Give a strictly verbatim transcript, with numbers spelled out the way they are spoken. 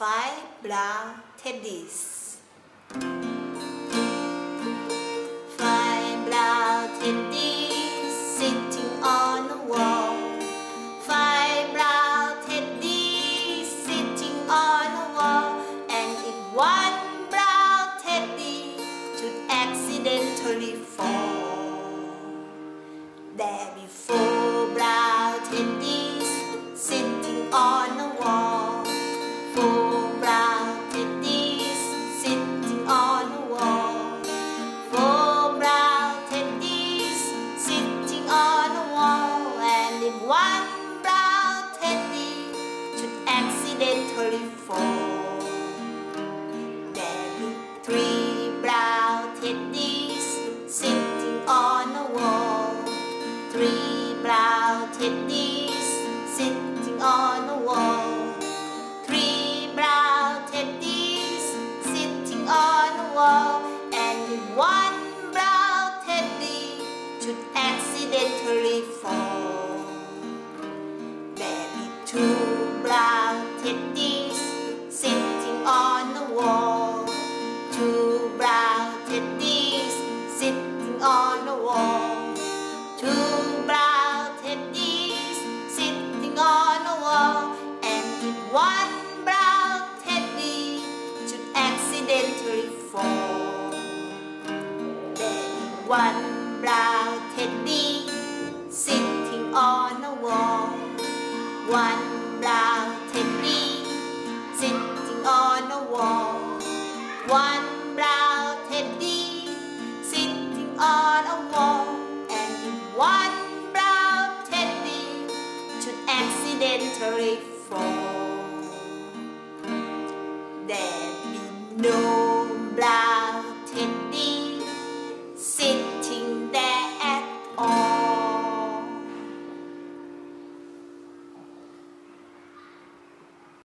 five brown teddies. Five brown teddies sitting on the wall. Five brown teddies sitting on the wall. And if one brown teddy should accidentally fall, there be four brown teddies sitting on the wall. Four brown teddies sitting on the wall. Four brown teddies sitting on the wall. And if one brown teddy should accidentally fall, there be three brown teddies sitting on the wall. Three brown teddies sitting on the wall. Three brown teddies sitting on the wall. And if one brown teddy should accidentally fall, there be two brown teddies sitting on the wall. Two brown teddies sitting on the wall. Two brown teddies sitting on the wall. And if one brown teddy should accidentally fall, then one brown teddy sitting on the wall. One brown teddy sitting on the wall. One brown teddy sitting on a wall. And if one brown teddy should accidentally fall, there be no